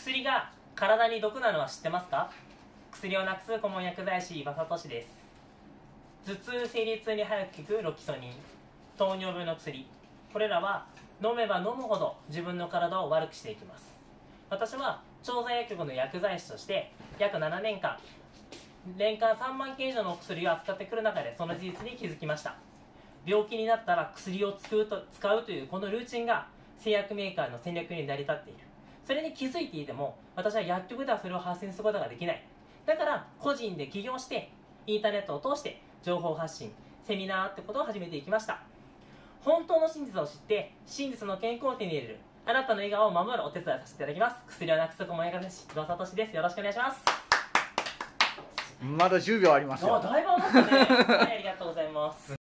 薬が体に毒なのは知ってますか？薬をなくす顧問薬剤師岩里氏です。頭痛・生理痛に早く効くロキソニン、糖尿病の薬、これらは飲めば飲むほど自分の体を悪くしていきます。私は調剤薬局の薬剤師として約7年間年間3万件以上のお薬を扱ってくる中でその事実に気づきました。病気になったら薬を使うというこのルーチンが製薬メーカーの戦略に成り立っている。それに気づいていても私は薬局ではそれを発信することができない。だから個人で起業してインターネットを通して情報発信、セミナーってことを始めていきました。本当の真実を知って真実の健康を手に入れる、あなたの笑顔を守るお手伝いさせていただきます。薬をなくす顧問薬剤師岩里氏です。よろしくお願いします。 まだ10秒ありますよ。 だいぶ余ったね。はい、ありがとうございます。